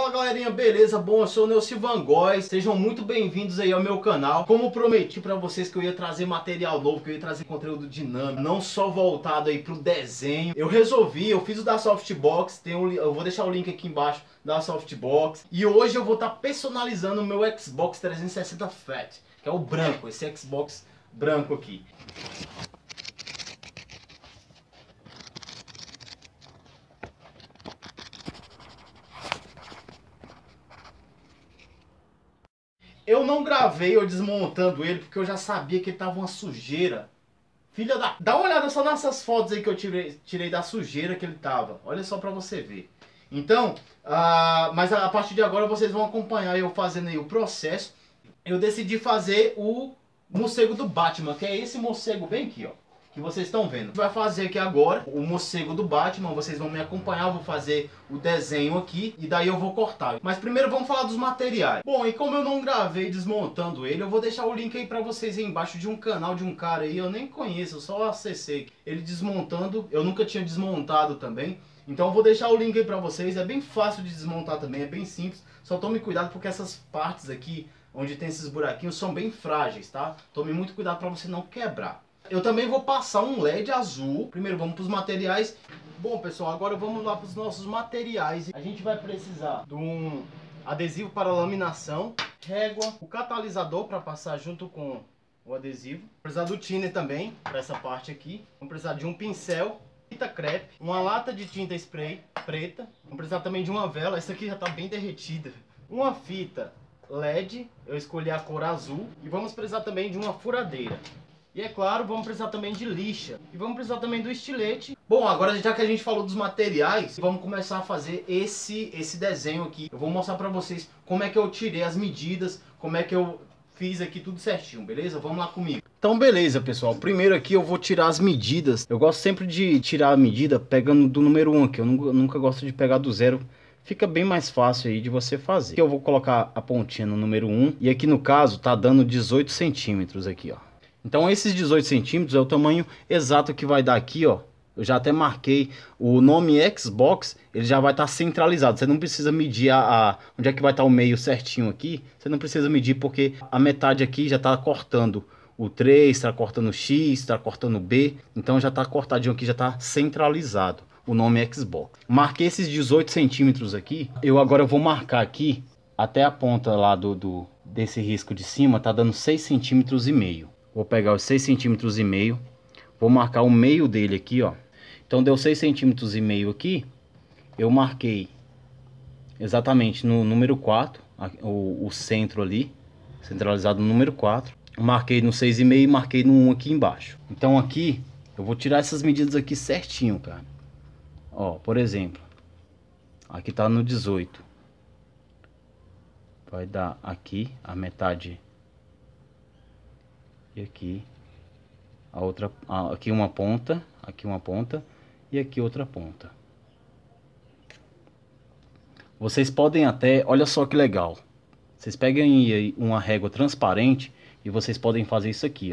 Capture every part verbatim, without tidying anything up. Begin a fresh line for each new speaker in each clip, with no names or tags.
Fala galerinha, beleza? Bom, eu sou o Neuci Van Góes, sejam muito bem-vindos aí ao meu canal. Como prometi pra vocês que eu ia trazer material novo, que eu ia trazer conteúdo dinâmico, não só voltado aí pro desenho, eu resolvi, eu fiz o da Softbox, tem um, eu vou deixar o link aqui embaixo da Softbox, e hoje eu vou estar tá personalizando o meu Xbox trezentos e sessenta Fat, que é o branco, esse Xbox branco aqui. Eu não gravei eu desmontando ele porque eu já sabia que ele tava uma sujeira. Filha da... Dá uma olhada só nessas fotos aí que eu tirei, tirei da sujeira que ele tava. Olha só pra você ver. Então, uh, mas a, a partir de agora vocês vão acompanhar eu fazendo aí o processo. Eu decidi fazer o morcego do Batman, que é esse morcego bem aqui, ó. Que vocês estão vendo. Vai fazer aqui agora o morcego do Batman, vocês vão me acompanhar, eu vou fazer o desenho aqui e daí eu vou cortar. Mas primeiro vamos falar dos materiais. Bom, e como eu não gravei desmontando ele, eu vou deixar o link aí pra vocês aí embaixo de um canal de um cara aí, eu nem conheço, eu só acessei ele desmontando, eu nunca tinha desmontado também. Então eu vou deixar o link aí pra vocês, é bem fácil de desmontar também, é bem simples. Só tome cuidado porque essas partes aqui, onde tem esses buraquinhos, são bem frágeis, tá? Tome muito cuidado pra você não quebrar. Eu também vou passar um L E D azul. Primeiro vamos para os materiais. Bom pessoal, agora vamos lá para os nossos materiais. A gente vai precisar de um adesivo para laminação, régua, o catalisador para passar junto com o adesivo. Vamos precisar do thinner também, para essa parte aqui. Vamos precisar de um pincel, fita crepe, uma lata de tinta spray preta. Vamos precisar também de uma vela, essa aqui já está bem derretida. Uma fita L E D, eu escolhi a cor azul. E vamos precisar também de uma furadeira. E é claro, vamos precisar também de lixa. E vamos precisar também do estilete. Bom, agora já que a gente falou dos materiais, vamos começar a fazer esse, esse desenho aqui. Eu vou mostrar pra vocês como é que eu tirei as medidas, como é que eu fiz aqui tudo certinho, beleza? Vamos lá comigo. Então beleza, pessoal. Primeiro aqui eu vou tirar as medidas. Eu gosto sempre de tirar a medida pegando do número um aqui. Eu nunca gosto de pegar do zero. Fica bem mais fácil aí de você fazer. Aqui eu vou colocar a pontinha no número um. E aqui no caso tá dando dezoito centímetros aqui, ó. Então esses dezoito centímetros é o tamanho exato que vai dar aqui, ó. Eu já até marquei o nome Xbox, ele já vai estar tá centralizado. Você não precisa medir a, a onde é que vai estar tá o meio certinho aqui. Você não precisa medir porque a metade aqui já está cortando o três, está cortando o X, está cortando o B. Então já está cortadinho aqui, já está centralizado o nome Xbox. Marquei esses dezoito centímetros aqui. Eu agora vou marcar aqui até a ponta lá do, do desse risco de cima, tá dando seis centímetros e meio. Vou pegar os seis centímetros e meio, vou marcar o meio dele aqui, ó. Então deu seis centímetros e meio aqui. Eu marquei exatamente no número quatro, o, o centro ali, centralizado no número quatro. Marquei no seis e meio e marquei no um aqui embaixo. Então aqui eu vou tirar essas medidas aqui certinho, cara. Ó, por exemplo, aqui tá no dezoito. Vai dar aqui a metade. E aqui a outra, aqui uma ponta, aqui uma ponta e aqui outra ponta. Vocês podem até, olha só que legal. Vocês peguem aí uma régua transparente e vocês podem fazer isso aqui, ó.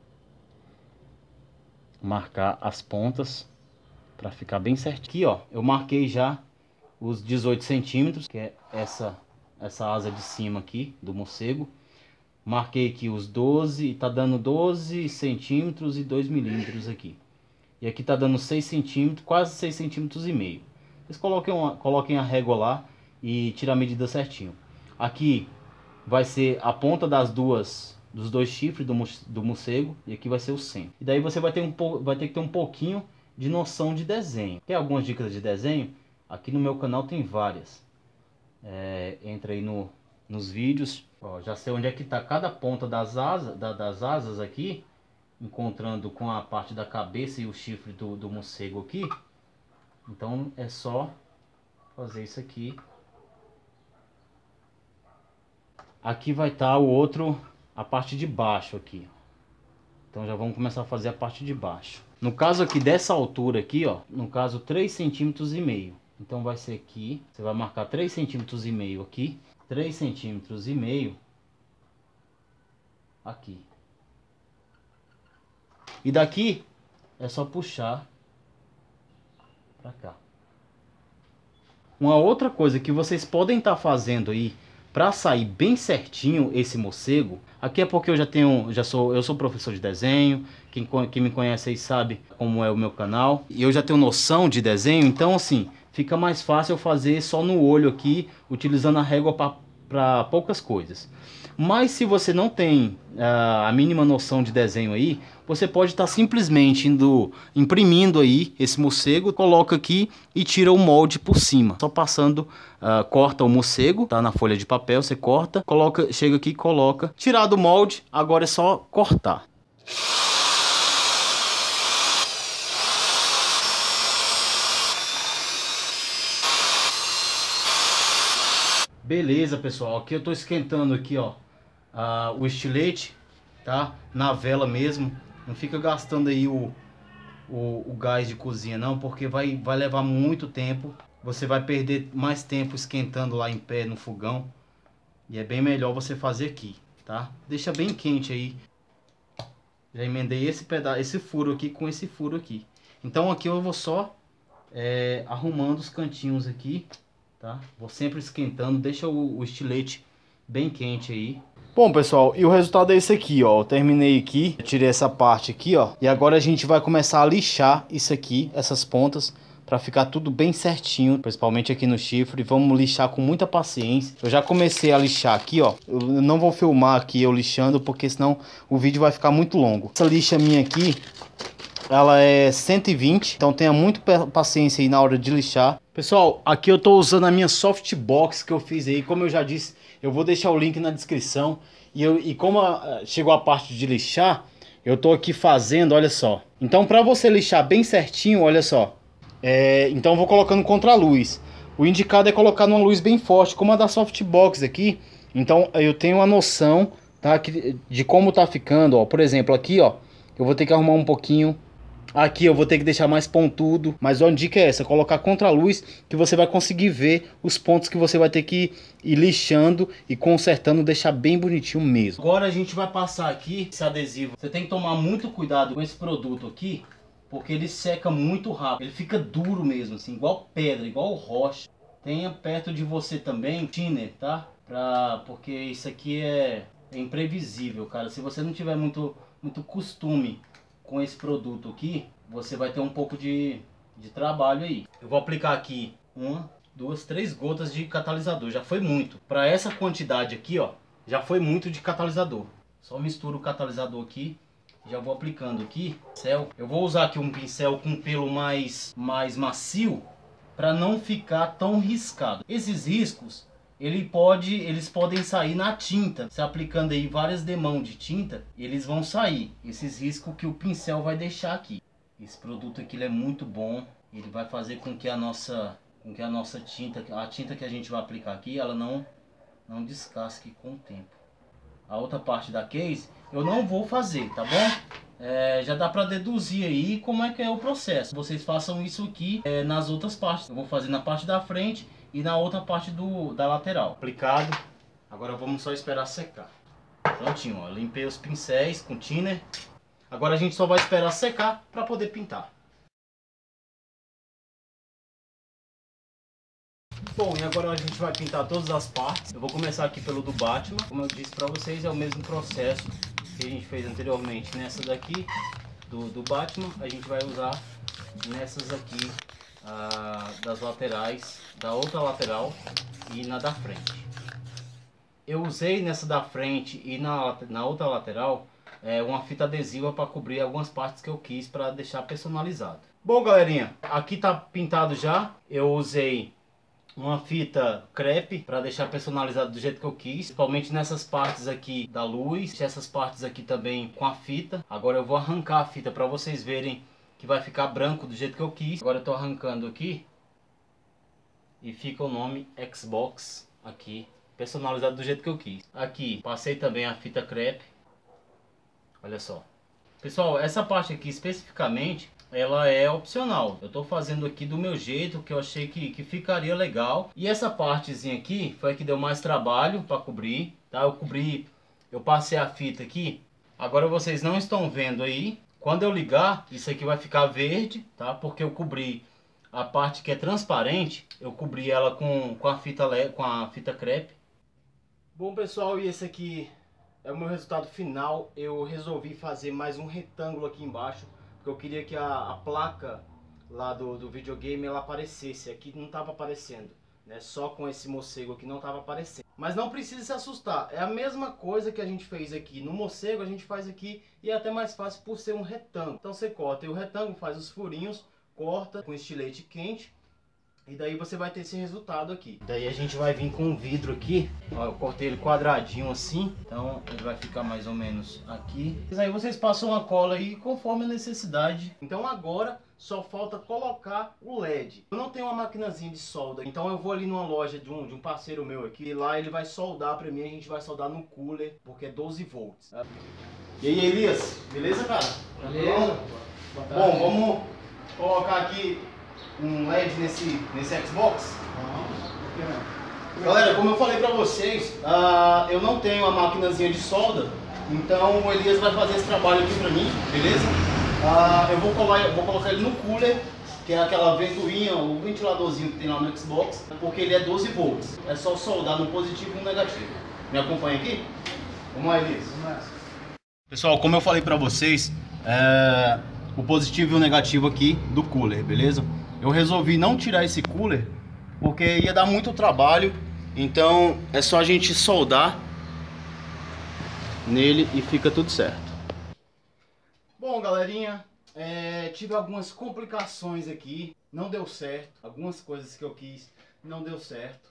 Marcar as pontas para ficar bem certinho. Aqui, ó, eu marquei já os dezoito centímetros, que é essa essa asa de cima aqui do morcego. Marquei aqui os doze, e tá dando doze centímetros e dois milímetros aqui. E aqui tá dando seis centímetros, quase seis centímetros e meio. Vocês coloquem, uma, coloquem a régua lá e tirem a medida certinho. Aqui vai ser a ponta das duas, dos dois chifres do, do morcego, e aqui vai ser o centro. E daí você vai ter, um, vai ter que ter um pouquinho de noção de desenho. Tem algumas dicas de desenho? Aqui no meu canal tem várias. É, entra aí no, nos vídeos. Ó, já sei onde é que tá cada ponta das asas, da, das asas aqui, encontrando com a parte da cabeça e o chifre do, do morcego aqui. Então é só fazer isso aqui. Aqui vai estar tá o outro, a parte de baixo aqui. Então já vamos começar a fazer a parte de baixo. No caso aqui dessa altura aqui, ó, no caso três centímetros e meio. Então vai ser aqui, você vai marcar três centímetros e meio aqui. três centímetros e meio aqui. E daqui é só puxar para cá. Uma outra coisa que vocês podem estar fazendo aí para sair bem certinho esse morcego, aqui é porque eu já tenho, já sou, eu sou professor de desenho, quem, quem me conhece aí sabe como é o meu canal, e eu já tenho noção de desenho, então assim, fica mais fácil eu fazer só no olho aqui, utilizando a régua para poucas coisas. Mas se você não tem uh, a mínima noção de desenho aí, você pode estar tá simplesmente indo, imprimindo aí esse morcego, coloca aqui e tira o molde por cima. Só passando, uh, corta o morcego, tá na folha de papel, você corta, coloca, chega aqui e coloca. Tirado o molde, agora é só cortar. Beleza, pessoal, aqui eu tô esquentando aqui, ó, uh, o estilete, tá? Na vela mesmo. Não fica gastando aí o, o, o gás de cozinha não, porque vai, vai levar muito tempo. Você vai perder mais tempo esquentando lá em pé no fogão. E é bem melhor você fazer aqui, tá? Deixa bem quente aí. Já emendei esse pedaço, esse furo aqui com esse furo aqui. Então aqui eu vou só é, arrumando os cantinhos aqui, tá? Vou sempre esquentando, deixa o, o estilete bem quente aí. Bom, pessoal, e o resultado é esse aqui, ó. Eu terminei aqui, tirei essa parte aqui, ó. E agora a gente vai começar a lixar isso aqui, essas pontas, para ficar tudo bem certinho, principalmente aqui no chifre. Vamos lixar com muita paciência. Eu já comecei a lixar aqui, ó. Eu não vou filmar aqui eu lixando, porque senão o vídeo vai ficar muito longo. Essa lixa minha aqui, ela é cento e vinte, então tenha muito paciência aí na hora de lixar. Pessoal, aqui eu tô usando a minha softbox que eu fiz aí, como eu já disse, eu vou deixar o link na descrição. E, eu, e como a, chegou a parte de lixar, eu tô aqui fazendo, olha só. Então para você lixar bem certinho, olha só. É, então eu vou colocando contra a luz. O indicado é colocar numa luz bem forte, como a da softbox aqui. Então eu tenho uma noção, tá, que, de como tá ficando, ó. Por exemplo, aqui, ó, eu vou ter que arrumar um pouquinho. Aqui eu vou ter que deixar mais pontudo, mas a dica é essa, colocar contra a luz, que você vai conseguir ver os pontos que você vai ter que ir lixando e consertando, deixar bem bonitinho mesmo. Agora a gente vai passar aqui esse adesivo. Você tem que tomar muito cuidado com esse produto aqui, porque ele seca muito rápido, ele fica duro mesmo, assim, igual pedra, igual rocha. Tenha perto de você também thinner, tá? Pra, porque isso aqui é, é imprevisível, cara. Se você não tiver muito, muito costume com esse produto aqui, você vai ter um pouco de, de trabalho aí. Eu vou aplicar aqui uma, duas, três gotas de catalisador. Já foi muito. Para essa quantidade aqui, ó, já foi muito de catalisador. Só misturo o catalisador aqui. Já vou aplicando aqui. Eu vou usar aqui um pincel com pelo mais, mais macio, para não ficar tão riscado. Esses riscos, ele pode, eles podem sair na tinta. Se aplicando aí várias demãos de tinta, eles vão sair. Esses riscos que o pincel vai deixar aqui. Esse produto aqui ele é muito bom. Ele vai fazer com que a nossa, com que a nossa tinta, a tinta que a gente vai aplicar aqui, ela não, não descasque com o tempo. A outra parte da case eu não vou fazer, tá bom? É, já dá para deduzir aí como é que é o processo. Vocês façam isso aqui é, nas outras partes. Eu vou fazer na parte da frente e na outra parte do, da lateral. Aplicado. Agora vamos só esperar secar. Prontinho, ó. Limpei os pincéis com thinner. Agora a gente só vai esperar secar para poder pintar. Bom, e agora a gente vai pintar todas as partes. Eu vou começar aqui pelo do Batman. Como eu disse para vocês, é o mesmo processo que a gente fez anteriormente. Nessa daqui do, do Batman, a gente vai usar nessas aqui ah, das laterais, da outra lateral e na da frente. Eu usei nessa da frente e na, na outra lateral é, uma fita adesiva para cobrir algumas partes que eu quis para deixar personalizado. Bom, galerinha, aqui tá pintado já. Eu usei uma fita crepe para deixar personalizado do jeito que eu quis, principalmente nessas partes aqui da luz, essas partes aqui também com a fita. Agora eu vou arrancar a fita para vocês verem que vai ficar branco do jeito que eu quis. Agora eu tô arrancando aqui e fica o nome Xbox aqui, personalizado do jeito que eu quis. Aqui passei também a fita crepe. Olha só. Pessoal, essa parte aqui especificamente, ela é opcional. Eu tô fazendo aqui do meu jeito, que eu achei que, que ficaria legal. E essa partezinha aqui foi a que deu mais trabalho para cobrir, tá? Eu cobri, eu passei a fita aqui. Agora vocês não estão vendo aí. Quando eu ligar, isso aqui vai ficar verde, tá? Porque eu cobri a parte que é transparente, eu cobri ela com, com, a, fita le, com a fita crepe. Bom pessoal, e esse aqui é o meu resultado final. Eu resolvi fazer mais um retângulo aqui embaixo, porque eu queria que a, a placa lá do, do videogame ela aparecesse. Aqui não estava aparecendo, né? Só com esse morcego aqui não estava aparecendo. Mas não precisa se assustar, é a mesma coisa que a gente fez aqui no morcego, a gente faz aqui, e é até mais fácil por ser um retângulo. Então você corta o retângulo, faz os furinhos, corta com estilete quente, e daí você vai ter esse resultado aqui. Daí a gente vai vir com um vidro aqui, ó, eu cortei ele quadradinho assim, então ele vai ficar mais ou menos aqui. E aí vocês passam uma cola aí conforme a necessidade. Então agora só falta colocar o L E D. Eu não tenho uma maquinazinha de solda, então eu vou ali numa loja de um, de um parceiro meu aqui, e lá ele vai soldar pra mim, a gente vai soldar no cooler, porque é doze volts. E aí, Elias, beleza, cara?
Beleza.
Bom, vamos colocar aqui um L E D nesse, nesse Xbox. Galera, como eu falei pra vocês, uh, eu não tenho a maquinazinha de solda, então o Elias vai fazer esse trabalho aqui pra mim, beleza? Uh, eu vou, colar, eu vou colocar ele no cooler, que é aquela ventoinha, o ventiladorzinho que tem lá no Xbox, porque ele é doze volts. É só soldar no positivo e no negativo. Me acompanha aqui? Vamos lá, Elias. Pessoal, como eu falei pra vocês, é, o positivo e o negativo aqui do cooler, beleza? Eu resolvi não tirar esse cooler porque ia dar muito trabalho, então é só a gente soldar nele e fica tudo certo. Bom, galerinha, é, tive algumas complicações aqui, não deu certo, algumas coisas que eu quis não deu certo.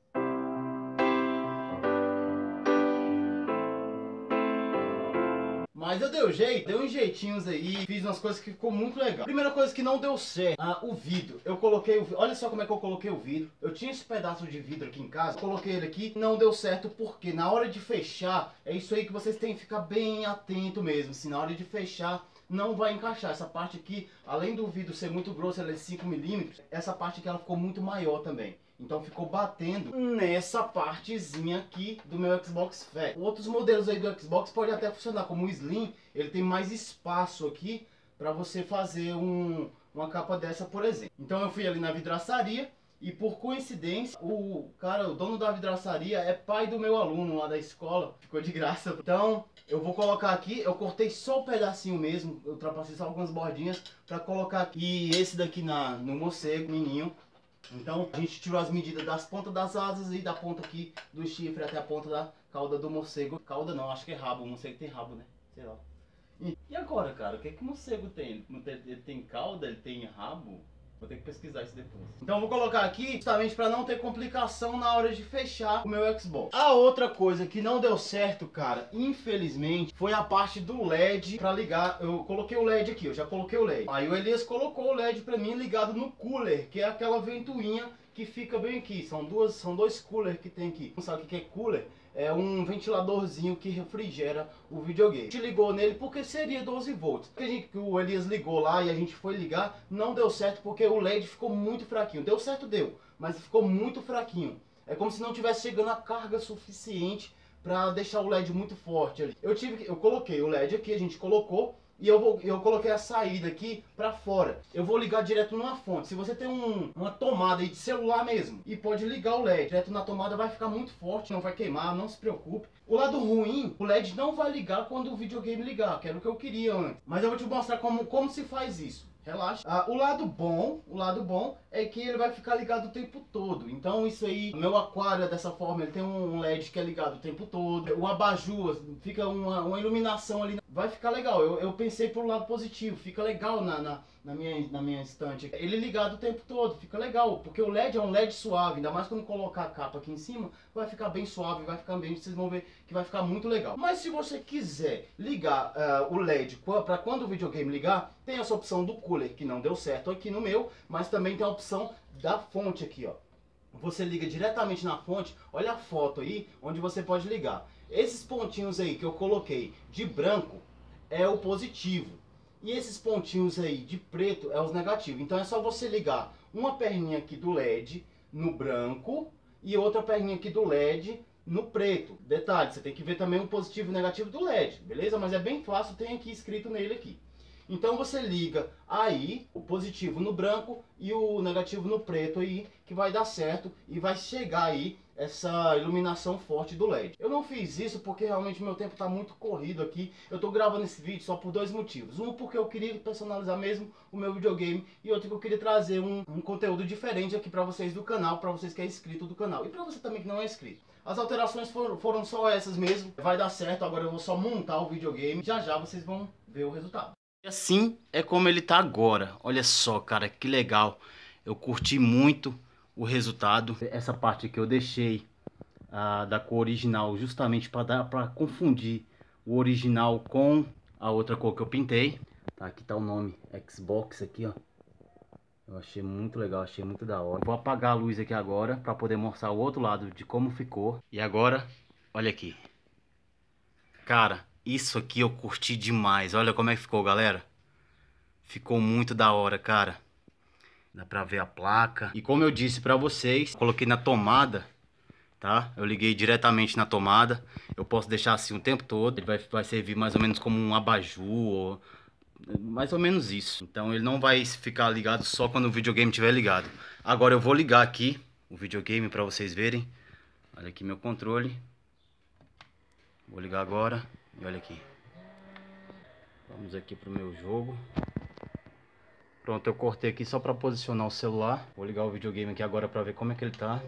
Mas eu dei o jeito, dei uns jeitinhos aí, fiz umas coisas que ficou muito legal. Primeira coisa que não deu certo, ah, o vidro. Eu coloquei o vidro, olha só como é que eu coloquei o vidro. Eu tinha esse pedaço de vidro aqui em casa, coloquei ele aqui, não deu certo porque na hora de fechar, é isso aí que vocês têm que ficar bem atento mesmo. Se na hora de fechar, não vai encaixar. Essa parte aqui, além do vidro ser muito grosso, ela é de cinco milímetros, essa parte aqui ela ficou muito maior também. Então ficou batendo nessa partezinha aqui do meu Xbox Fat. Outros modelos aí do Xbox pode até funcionar, como o Slim, ele tem mais espaço aqui para você fazer um, uma capa dessa, por exemplo. Então eu fui ali na vidraçaria e por coincidência, o cara, o dono da vidraçaria é pai do meu aluno lá da escola, ficou de graça. Então eu vou colocar aqui, eu cortei só um pedacinho mesmo, eu ultrapassei só algumas bordinhas para colocar aqui, e esse daqui na, no morcego, menino. Então a gente tirou as medidas das pontas das asas e da ponta aqui do chifre até a ponta da cauda do morcego. Cauda não, acho que é rabo, o morcego tem rabo, né? Sei lá. E, e agora, cara, o que, é que o morcego tem? Ele tem cauda, ele tem rabo? Vou ter que pesquisar isso depois. Então eu vou colocar aqui justamente para não ter complicação na hora de fechar o meu Xbox. A outra coisa que não deu certo, cara, infelizmente, foi a parte do L E D para ligar. Eu coloquei o L E D aqui, eu já coloquei o L E D. Aí o Elias colocou o L E D para mim ligado no cooler, que é aquela ventoinha que fica bem aqui. São duas, são dois coolers que tem aqui. Não sabe o que é cooler? É um ventiladorzinho que refrigera o videogame. A gente ligou nele porque seria doze volts. A gente, o Elias ligou lá e a gente foi ligar, não deu certo porque o L E D ficou muito fraquinho. Deu certo, deu, mas ficou muito fraquinho. É como se não tivesse chegando a carga suficiente para deixar o L E D muito forte ali. Eu tive, eu coloquei o L E D aqui, a gente colocou. E eu, vou, eu coloquei a saída aqui pra fora. Eu vou ligar direto numa fonte. Se você tem um, uma tomada aí de celular mesmo, e pode ligar o L E D direto na tomada, vai ficar muito forte, não vai queimar, não se preocupe. O lado ruim, o L E D não vai ligar quando o videogame ligar, que era o que eu queria antes. Mas eu vou te mostrar como, como se faz isso. Relaxa. Ah, o lado bom, o lado bom é que ele vai ficar ligado o tempo todo. Então isso aí, meu aquário é dessa forma, ele tem um L E D que é ligado o tempo todo. O abajur, fica uma, uma iluminação ali, vai ficar legal. Eu, eu pensei pro lado positivo, fica legal na, na, na, minha, na minha estante. Ele ligado o tempo todo, fica legal, porque o L E D é um L E D suave, ainda mais quando colocar a capa aqui em cima, vai ficar bem suave, vai ficar bem, vocês vão ver que vai ficar muito legal. Mas se você quiser ligar uh, o L E D para quando o videogame ligar, tem essa opção do cooler, que não deu certo aqui no meu, mas também tem a opção da fonte aqui, ó. Você liga diretamente na fonte, olha a foto aí, onde você pode ligar. Esses pontinhos aí que eu coloquei de branco é o positivo. E esses pontinhos aí de preto é os negativos. Então é só você ligar uma perninha aqui do L E D no branco e outra perninha aqui do L E D no preto. Detalhe, você tem que ver também o positivo e o negativo do L E D, beleza? Mas é bem fácil, tem aqui escrito nele aqui. Então você liga aí o positivo no branco e o negativo no preto aí, que vai dar certo e vai chegar aí essa iluminação forte do L E D. Eu não fiz isso porque realmente meu tempo está muito corrido aqui. Eu tô gravando esse vídeo só por dois motivos. Um, porque eu queria personalizar mesmo o meu videogame, e outro que eu queria trazer um, um conteúdo diferente aqui para vocês do canal, para vocês que é inscrito do canal e para você também que não é inscrito. As alterações foram, foram só essas mesmo. Vai dar certo, agora eu vou só montar o videogame. Já já vocês vão ver o resultado. E assim é como ele tá agora. Olha só, cara, que legal. Eu curti muito o resultado. Essa parte aqui eu deixei ah, da cor original, justamente para dar para confundir o original com a outra cor que eu pintei. Tá, aqui tá o nome Xbox aqui, ó. Eu achei muito legal, achei muito da hora. Vou apagar a luz aqui agora para poder mostrar o outro lado de como ficou. E agora, olha aqui. Cara, isso aqui eu curti demais. Olha como é que ficou, galera. Ficou muito da hora, cara. Dá pra ver a placa. E como eu disse pra vocês, coloquei na tomada, tá? Eu liguei diretamente na tomada. Eu posso deixar assim o tempo todo. Ele vai, vai servir mais ou menos como um abajur, ou mais ou menos isso. Então ele não vai ficar ligado só quando o videogame estiver ligado. Agora eu vou ligar aqui o videogame pra vocês verem. Olha aqui meu controle. Vou ligar agora. E olha aqui. Vamos aqui pro meu jogo. Pronto, eu cortei aqui só para posicionar o celular. Vou ligar o videogame aqui agora para ver como é que ele tá.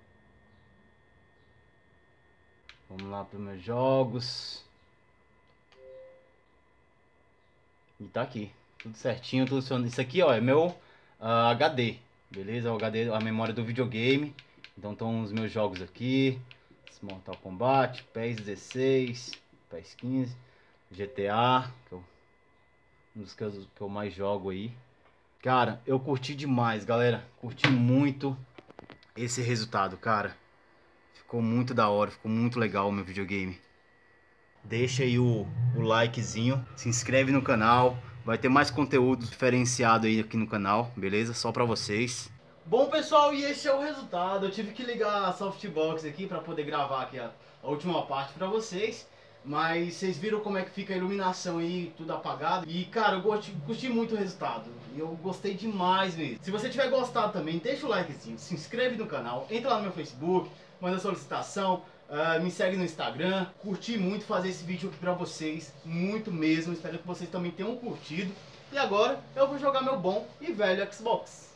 Vamos lá para os meus jogos. E tá aqui, tudo certinho, tudo funcionando. Isso aqui, ó, é meu uh, H D, beleza? O H D, a memória do videogame. Então estão os meus jogos aqui. Mortal Kombat, PES dezesseis, PES quinze, G T A, que eu, um dos que eu, que eu mais jogo aí. Cara, eu curti demais, galera. Curti muito esse resultado, cara. Ficou muito da hora, ficou muito legal o meu videogame. Deixa aí o, o likezinho, se inscreve no canal. Vai ter mais conteúdo diferenciado aí aqui no canal, beleza? Só pra vocês. Bom, pessoal, e esse é o resultado. Eu tive que ligar a softbox aqui pra poder gravar aqui a, a última parte pra vocês. Mas vocês viram como é que fica a iluminação aí, tudo apagado. E, cara, eu curti, curti muito o resultado. E eu gostei demais mesmo. Se você tiver gostado também, deixa o likezinho, se inscreve no canal, entra lá no meu Facebook, manda solicitação, uh, me segue no Instagram. Curti muito fazer esse vídeo aqui pra vocês, muito mesmo. Espero que vocês também tenham curtido. E agora eu vou jogar meu bom e velho Xbox.